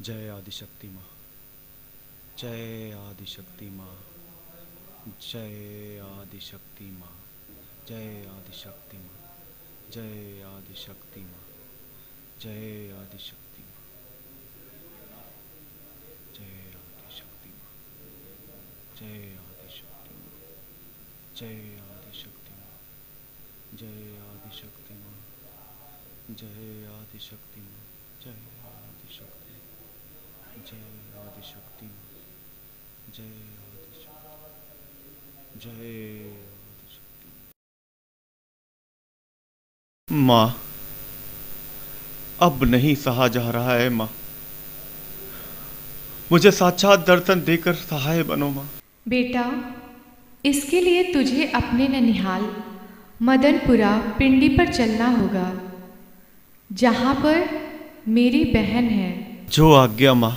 जय आदिशक्ति माँ, जय आदिशक्ति माँ, जय आदिशक्ति माँ, जय आदिशक्ति माँ, जय आदिशक्ति माँ, जय आदिशक्ति माँ, जय आदिशक्ति माँ, जय आदिशक्ति माँ, जय आदिशक्ति माँ, जय आदिशक्ति माँ, जय आदिशक्ति माँ, जय आदिशक्ति, जय आदिशक्ति माँ, जय आदिशक्ति, जय आदिशक्ति। माँ, अब नहीं सहा जा रहा है माँ, मुझे साक्षात दर्शन देकर सहाय बनो माँ। बेटा, इसके लिए तुझे अपने ननिहाल मदनपुरा पिंडी पर चलना होगा, जहाँ पर मेरी बहन है। जो आज्ञा माँ।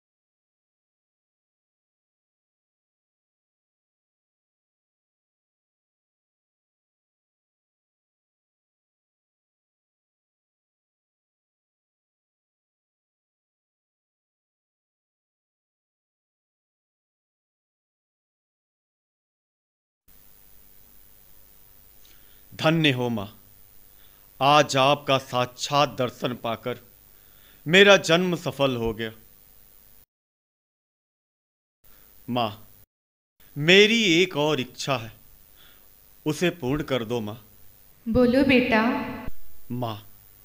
धन्य हो माँ, आज आपका साक्षात दर्शन पाकर मेरा जन्म सफल हो गया। माँ, मेरी एक और इच्छा है, उसे पूर्ण कर दो माँ। बोलो बेटा। माँ,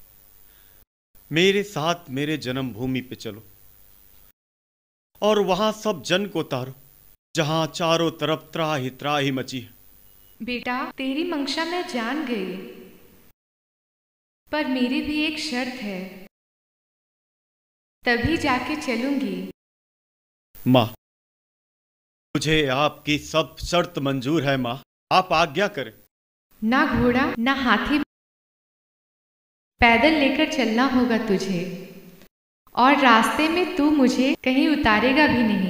मेरे साथ मेरे जन्मभूमि पे चलो और वहां सब जन को तारो, जहां चारों तरफ त्राही त्राही मची है। बेटा, तेरी मंशा मैं जान गई, पर मेरी भी एक शर्त है, तभी जाके चलूंगी। माँ, मुझे आपकी सब शर्त मंजूर है माँ, आप आज्ञा करें। ना घोड़ा ना हाथी, पैदल लेकर चलना होगा तुझे, और रास्ते में तू मुझे कहीं उतारेगा भी नहीं।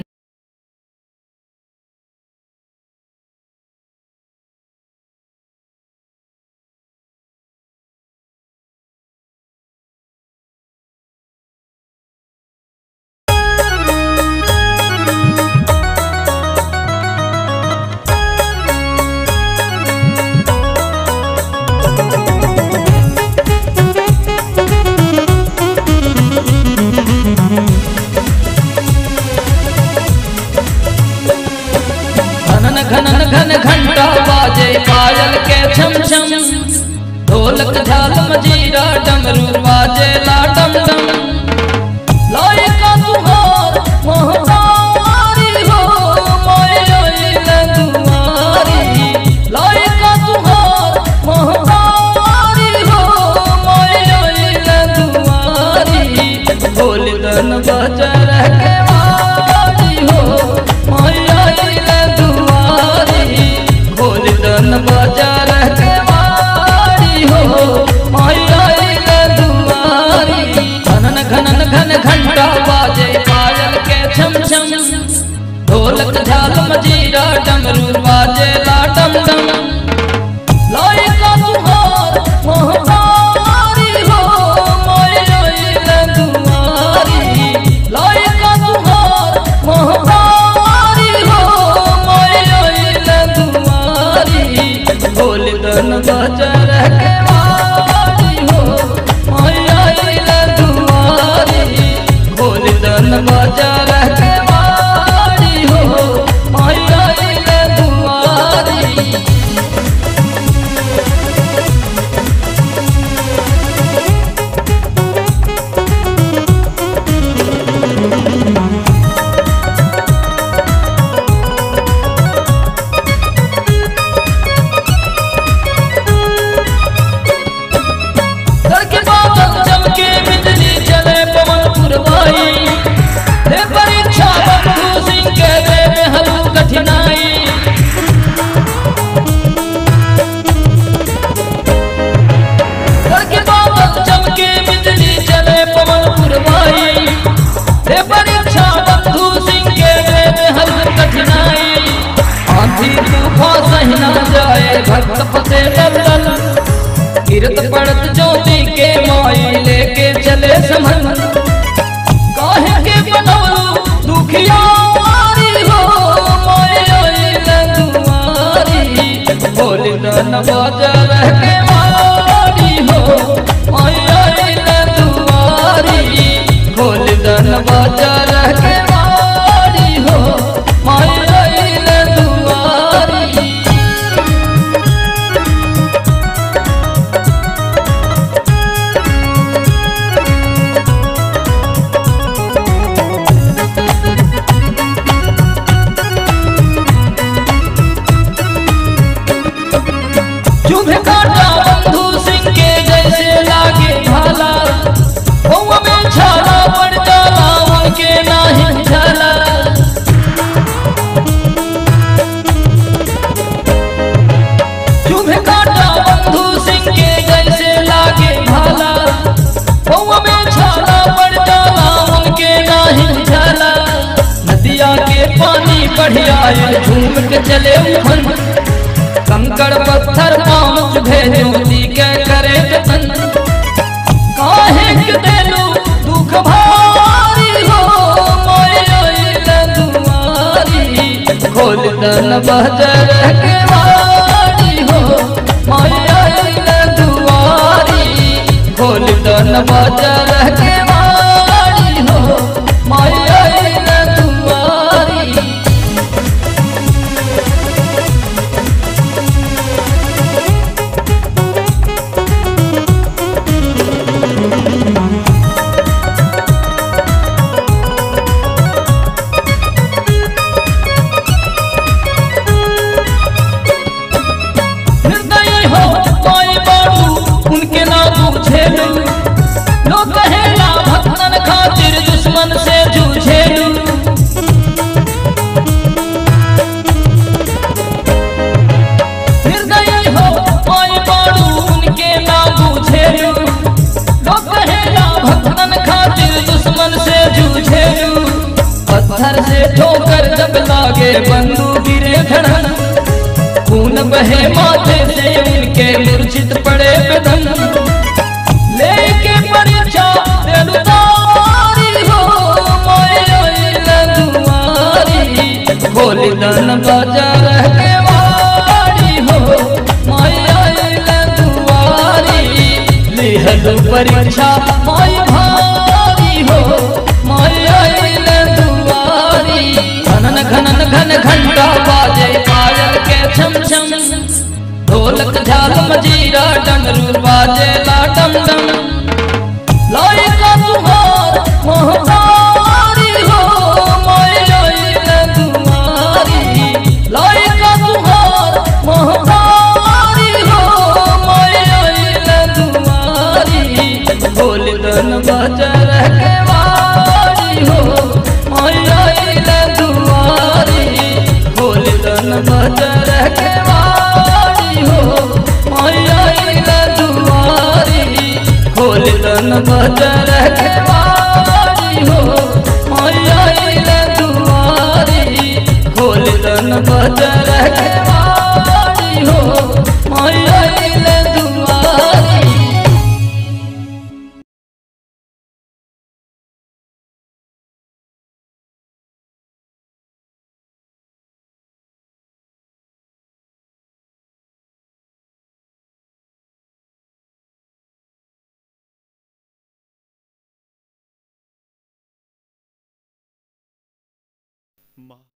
घन घंटा बाजे पायल के छम छम, ढोलक झाल मजीरा डमरू बाजे ला डम डम। लाए का तुहार मोहतारी हो, मोए ओइले दुआरी। लाए का तुहार मोहतारी हो, मोए ओइले दुआरी। बोल दन बजर के वारी हो, मोए ओइले दुआरी। बोल दन बजर के वारी हो, मोए ओइले दुआरी। घनन घनन घन घंटा बाजे पायल के छम छम, ढोलक झाल मजीरा डमरू बाजे ला डम डम। लाए का तुहार मोहतारी हो, मोए ओइले दुआरी। लाए का तुहार मोहतारी हो, मोए ओइले दुआरी। बोल दन बजर के वारी हो, मोए ओइले दुआरी। बोल दन बजर के वारी हो, मोए ओइले दुआरी। तड़के बादल चमके बिजली चले पवन पुरवाई। हे परीक्षा बंधु सिंह के दे में हलू कठिनाई। तड़के बादल चमके बिजली चले पवन पुरवाई। हे परीक्षा बंधु सिंह के दे में हलू कठिनाई। आंधी तूफान सही ना जाए, भक्त फसे डल डल। गिरत पड़त ज्योति के माई लेके चले समन। काहे के बढ़िया झूम के चले उफन, कंकड़ पत्थर पाँव चुभे ज्योति के करे जतन। काहे के देलू दुख भारी हो, मोए आइले दुआरी, खोल दन बहजर के वारी हो, मोए आइले दुआरी, खोल दन बहजर के वारी हो, मोए आइले दुआरी। उनके ना पूछेलू, लोग कहेला भक्तन खातिर दुश्मन से जूझेलू। निर्दयी हो माई बाड़ू उनके ना पूछेलू, लोग कहेला भक्तन खातिर दुश्मन से जूझेलू। पत्थर से ठोकर जब लागे बंदूक गिरे धड़न, खून बहे माथे से उनके मूर्छित पड़े बदन। लेके परीक्षा देलू तारी हो, मोए आइले दुआरी, खोली दन बाजार के वारी हो, मोए आइले दुआरी, लिहलू परीक्षा मोई भारी हो, मोए आइले दुआरी। घनन घनन घन घंटा बाजे पायल के छम छम, ढोलक झाल मजीरा डमरू बाजे ला डम डम। लायका तुहार मोहतारी हो, मोए आइले दुआरी, लायका तुहार मोहतारी हो, मोए आइले दुआरी, बोल दन बजर के वारी हो, मोए आइले दुआरी, बोल दन बजर के वारी हो, मोए आइले दुआरी, खोल दन बजर के वारी हो, मोए आइले दुआरी, खोल दन बजर के वारी हो, मोए आइले दुआरी। माँ